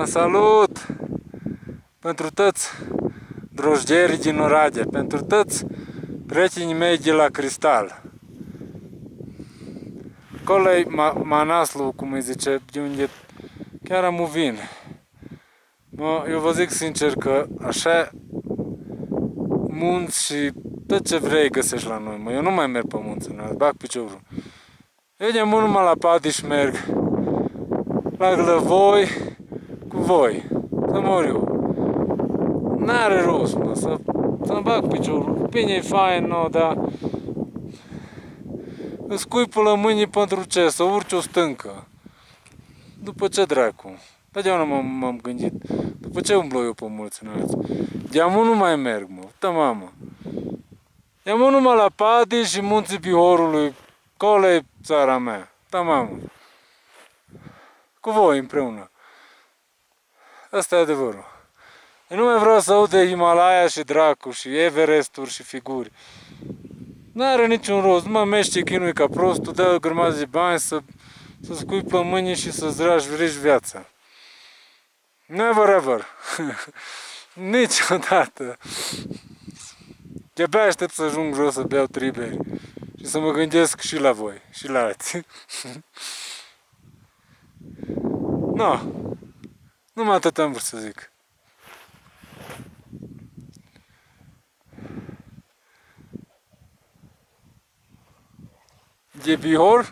salut! Pentru toți drojgerii din Oradea, pentru toți prietenii mei de la Cristal. Acolo-i Manaslu, cum îi zice, de unde chiar am vin. Eu vă zic sincer că așa munți și tot ce vrei găsești la noi, Eu nu mai merg pe munți, bag piciorul. Eu de mult numai la Padiș merg, la Glăvoi, cu voi, să mor eu. N-are rost, să-mi bag piciorul. Bine, e fain, dar îți cuipulă mâinii pentru ce? Să urci o stâncă. După ce dracu? Totdeauna m-am gândit. După ce umblu eu pe mulți înalți? De-amu nu mai merg, Da, mamă. De-amu numai la Padiș și munții Bihorului. Acolo-i țara mea. Da, mamă. Cu voi împreună. Asta e adevărul. Eu nu mai vreau să aud de Himalaya și dracu și Everesturi și figuri. N-are niciun rost, nu mă mește chinui ca prostul, dai o grămadă de bani să-ți cui pe mâini și să-ți riști viața. Never ever. Niciodată. De-abia aștept să ajung jos să beau 3 beri și să mă gândesc și la voi, și la alții. No. Numai atât am vrut să zic. De Bihor?